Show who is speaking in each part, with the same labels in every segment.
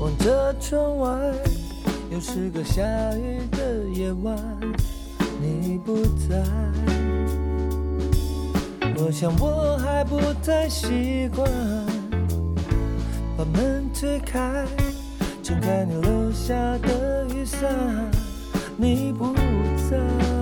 Speaker 1: 望着窗外，又是个下雨的夜晚，你不在。我想我还不太习惯，把门推开，撑开你留下的雨伞，你不在。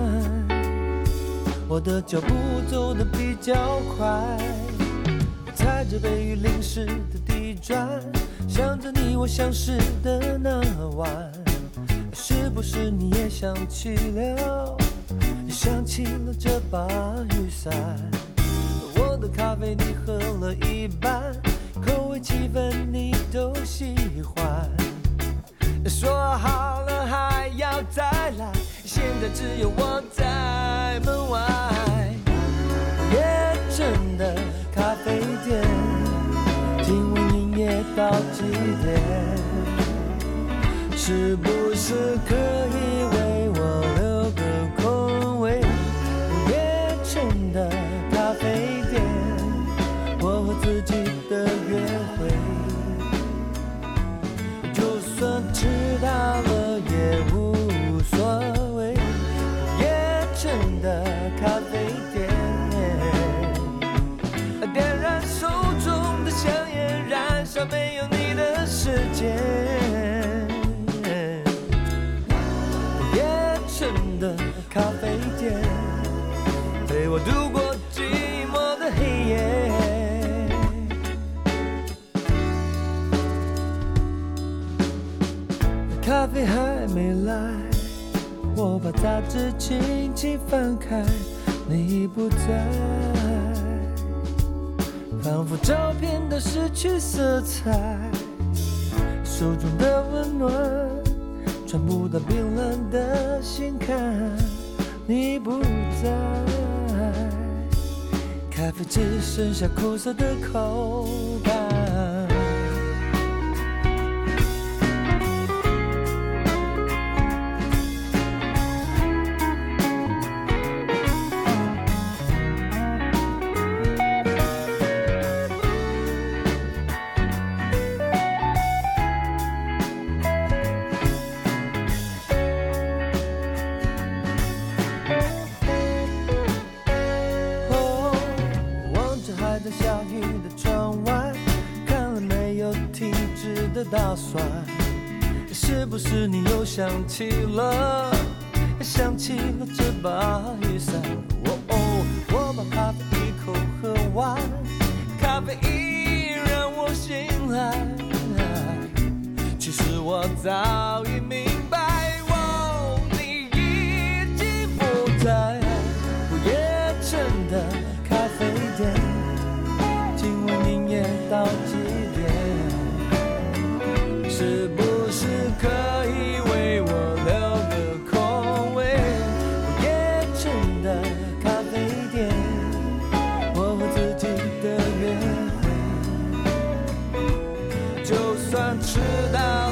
Speaker 1: 我的脚步走得比较快，踩着被雨淋湿的地砖，想着你我相识的那晚，是不是你也想起了，也想起了这把雨伞？我的咖啡你喝了一半，口味气氛你都喜欢，说好了还要再来，现在只有我在门外。夜深的咖啡店，今晚营业到几点？是不是可以为我留个空位？夜深的咖啡店，我和自己的约会，就算迟到了也无所谓。夜深的咖啡店，点燃手中的香烟，燃烧没有你的世界。夜深的咖啡店，陪我度过寂寞的黑夜。咖啡还没来，我把杂志轻轻翻开，你不在，仿佛照片都失去色彩，手中的温暖传不到冰冷的心坎，你不在，咖啡只剩下苦涩的口感。打算是不是你又想起了这把雨伞？我把咖啡一口喝完，咖啡因让我醒来，其实我早已明白，你已经不在。夜深的咖啡店，今晚营业到几点？是不是可以为我留个空位？夜深的咖啡店，我和自己的约会，就算迟到